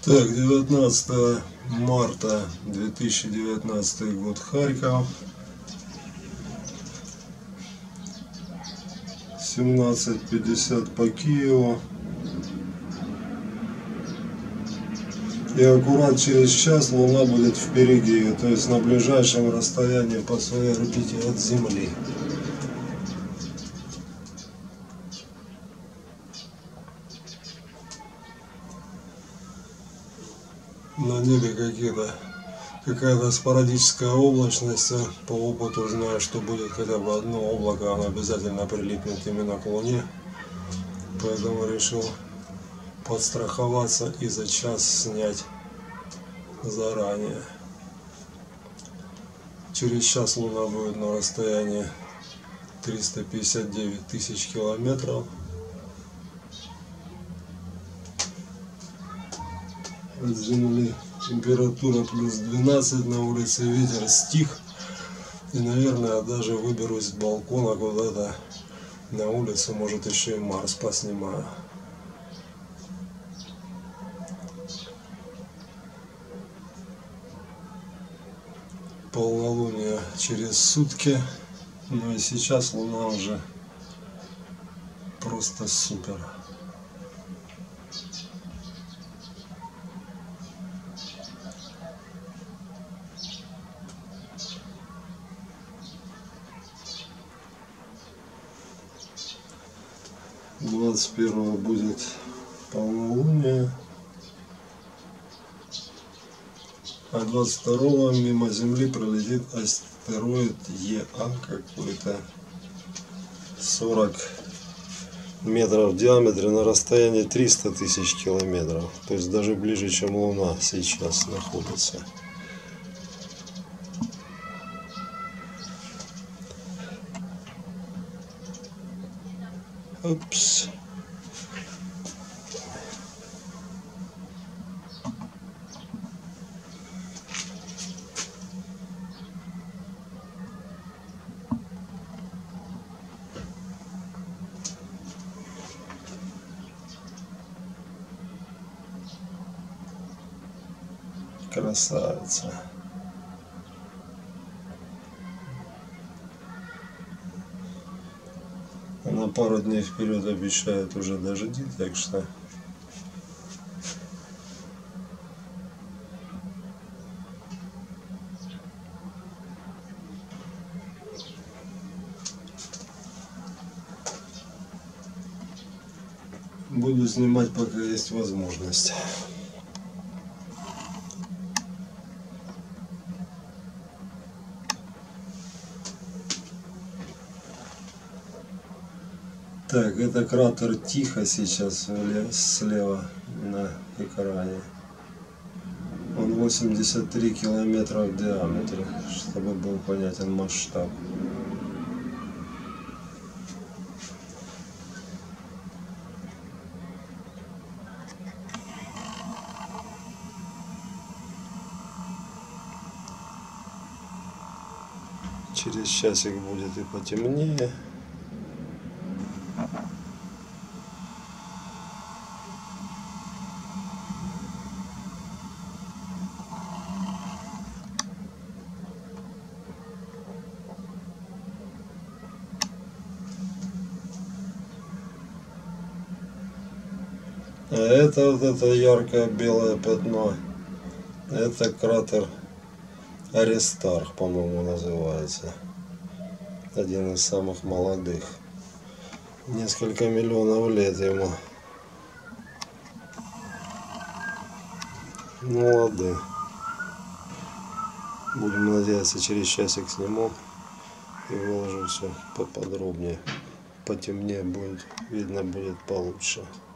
Так, 19 марта 2019 год, Харьков. 17:50 по Киеву. И аккурат через час Луна будет впереди, то есть на ближайшем расстоянии по своей орбите от Земли. На небе какая-то спорадическая облачность. По опыту знаю, что будет хотя бы одно облако, оно обязательно прилипнет именно к Луне. Поэтому решил подстраховаться и за час снять заранее. Через час Луна будет на расстоянии 359 тысяч километров от Земли. Температура плюс 12 на улице, ветер стих. И, наверное, даже выберусь с балкона куда-то на улицу, может, еще и Марс поснимаю. Полнолуние через сутки. Ну и сейчас Луна уже просто супер. Двадцать первого будет полнолуние, а 22-го мимо Земли пролетит астероид ЕА какой-то 40 метров в диаметре на расстоянии 300 тысяч километров, то есть даже ближе, чем Луна сейчас находится. Упс. Красавица. На пару дней вперед обещают уже дожди, так что буду снимать, пока есть возможность. Так, это кратер Тихо сейчас слева на экране. Он 83 километра в диаметре, чтобы был понятен масштаб. Через часик будет и потемнее. А это вот это яркое белое пятно, это кратер Аристарх, по-моему, называется. Один из самых молодых. Несколько миллионов лет ему. Молодые. Будем надеяться, через часик сниму и выложу все поподробнее. Потемнее будет, видно будет получше.